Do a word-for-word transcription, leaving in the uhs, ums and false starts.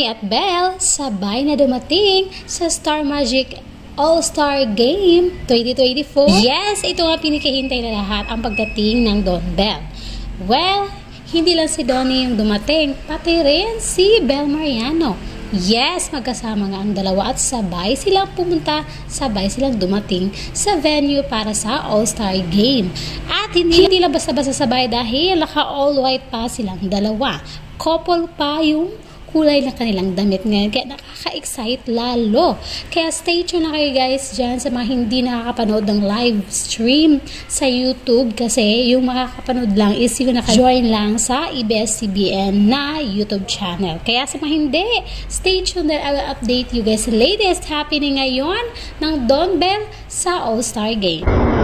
at Belle sabay na dumating sa Star Magic All-Star Game twenty twenty-four. Yes, ito nga pinikihintay na lahat ang pagdating ng Donbelle. Well, hindi lang si Donny yung dumating, pati rin si Belle Mariano. Yes, magkasama nga ang dalawa at sabay silang pumunta, sabay silang dumating sa venue para sa All-Star Game. At hindi, hindi lang basta-basta sabay dahil naka-all white pa silang dalawa. Couple pa yung kulay ng kanilang damit ngayon, kaya nakaka-excite lalo. Kaya stay tuned na kayo guys dyan sa mga hindi nakakapanood ng live stream sa YouTube, kasi yung makakapanood lang is yung naka-join lang sa A B S C B N na YouTube channel. Kaya sa mga hindi, stay tuned na I will update you guys sa latest happening ngayon ng Donbelle sa All-Star Game.